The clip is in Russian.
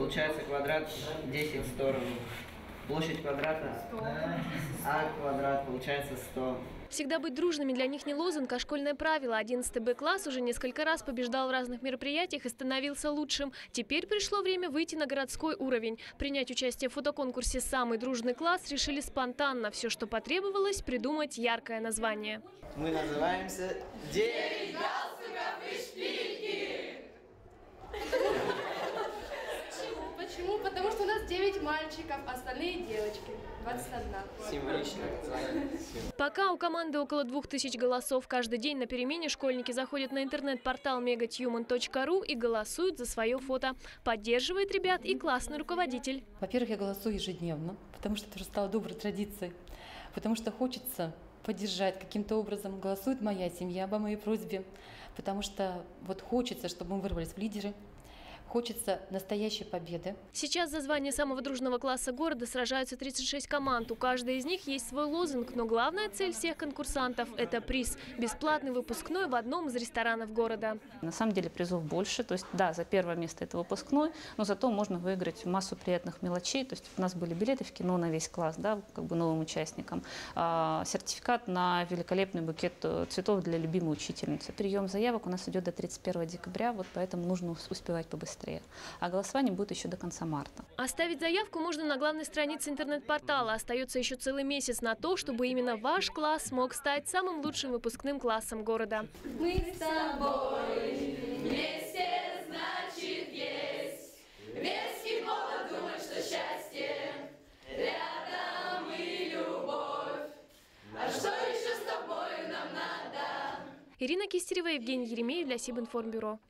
получается квадрат 10 в сторону. Площадь квадрата 100. А квадрат получается 100. Всегда быть дружными для них не лозунг, а школьное правило. 11 Б-класс уже несколько раз побеждал в разных мероприятиях и становился лучшим. Теперь пришло время выйти на городской уровень. Принять участие в фотоконкурсе «Самый дружный класс» решили спонтанно. Все, что потребовалось, придумать яркое название. Мы называемся «9 галстуков и шпильки». Почему? Потому что у нас 9 мальчиков, остальные девочки. 21. Символично. Пока у команды около 2000 голосов. Каждый день на перемене школьники заходят на интернет-портал megatuman.ru и голосуют за свое фото. Поддерживает ребят и классный руководитель. Во-первых, я голосую ежедневно, потому что это уже стало доброй традицией. Потому что хочется поддержать каким-то образом. Голосует моя семья по моей просьбе. Потому что вот хочется, чтобы мы вырвались в лидеры. Хочется настоящей победы. Сейчас за звание самого дружного класса города сражаются 36 команд. У каждой из них есть свой лозунг, но главная цель всех конкурсантов – это приз. Бесплатный выпускной в одном из ресторанов города. На самом деле призов больше. То есть, да, за первое место это выпускной, но зато можно выиграть массу приятных мелочей. То есть у нас были билеты в кино на весь класс, да, как бы новым участникам. Сертификат на великолепный букет цветов для любимой учительницы. Прием заявок у нас идет до 31 декабря, вот поэтому нужно успевать побыстрее. А голосование будет еще до конца марта. Оставить заявку можно на главной странице интернет-портала. Остается еще целый месяц на то, чтобы именно ваш класс смог стать самым лучшим выпускным классом города. Мы с тобой вместе, значит, есть веский повод думать, что счастье рядом и любовь. А что еще с тобой нам надо? Ирина Кистерева, Евгений Еремеев для Сибинформбюро.